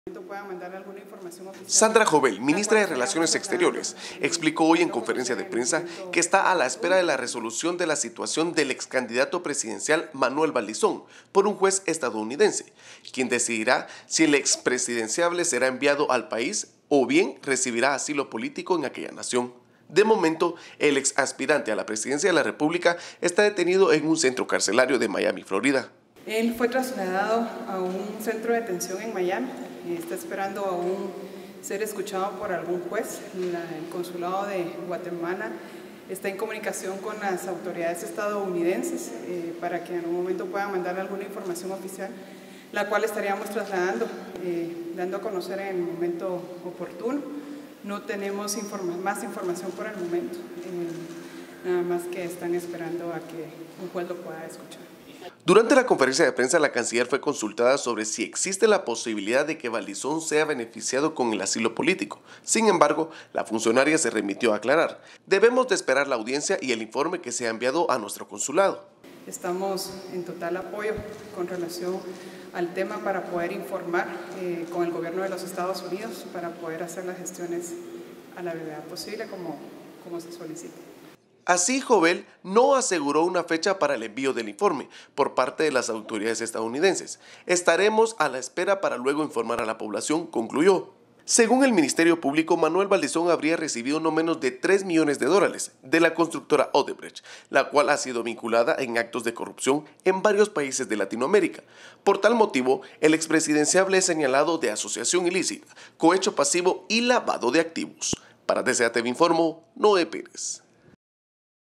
Puedan mandar alguna información oficial. Sandra Jovel, ministra de Relaciones Exteriores, explicó hoy en conferencia de prensa que está a la espera de la resolución de la situación del ex candidato presidencial Manuel Valdizón por un juez estadounidense, quien decidirá si el expresidenciable será enviado al país o bien recibirá asilo político en aquella nación. De momento, el ex aspirante a la presidencia de la República está detenido en un centro carcelario de Miami, Florida. Él fue trasladado a un centro de detención en Miami. Está esperando aún ser escuchado por algún juez. El consulado de Guatemala está en comunicación con las autoridades estadounidenses para que en un momento puedan mandar alguna información oficial, la cual estaríamos trasladando, dando a conocer en el momento oportuno. No tenemos más información por el momento, nada más que están esperando a que un juez lo pueda escuchar. Durante la conferencia de prensa, la canciller fue consultada sobre si existe la posibilidad de que Valdizón sea beneficiado con el asilo político. Sin embargo, la funcionaria se remitió a aclarar: debemos de esperar la audiencia y el informe que se ha enviado a nuestro consulado. Estamos en total apoyo con relación al tema para poder informar con el gobierno de los Estados Unidos para poder hacer las gestiones a la brevedad posible como se solicita. Así, Jovel no aseguró una fecha para el envío del informe por parte de las autoridades estadounidenses. Estaremos a la espera para luego informar a la población, concluyó. Según el Ministerio Público, Manuel Valdizón habría recibido no menos de $3 millones de la constructora Odebrecht, la cual ha sido vinculada en actos de corrupción en varios países de Latinoamérica. Por tal motivo, el expresidenciable es señalado de asociación ilícita, cohecho pasivo y lavado de activos. Para DCATV informó Noé Pérez.